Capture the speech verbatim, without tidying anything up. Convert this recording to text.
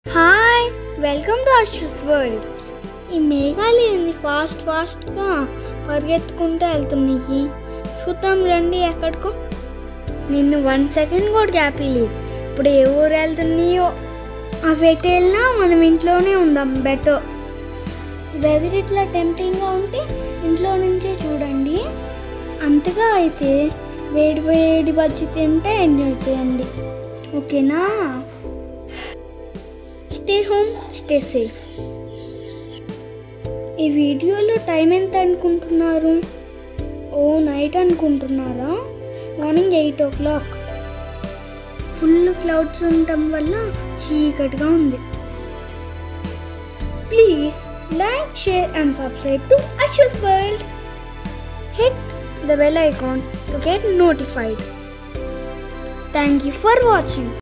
Hi welcome to Ashu's world. ఈ మేఘాలు ఏంది ఫాస్ట్ ఫాస్ట్గా పరిగెత్తుకుంటూ వెళ్తున్నాయి. చూద్దాం రండి ఎక్కడికో. నిన్ను వన్ సెకండ్ కూడా గ్యాప్ లేదు. ఇప్పుడు ఏ ఊరు వెళ్తున్నాయో అవి ఎటు వెళ్ళినా మనం ఇంట్లోనే ఉందాం బెటర్. వెదర్ ఇట్లా టెంప్టింగ్గా ఉంటే ఇంట్లో నుంచే చూడండి. అంతగా అయితే వేడి వేడి బజ్జి తింటే ఎంజాయ్ చేయండి, ఓకేనా? Stay home, stay safe. ఈ వీడియోలో టైం ఎంత అనుకుంటున్నారు? ఓ నైట్ అనుకుంటున్నారా? Morning eight o'clock. Full clouds ఉండటం వల్ల చీకటిగా ఉంది. Please like, share and subscribe to Ashu's world. Hit the bell icon to get notified. Thank you for watching.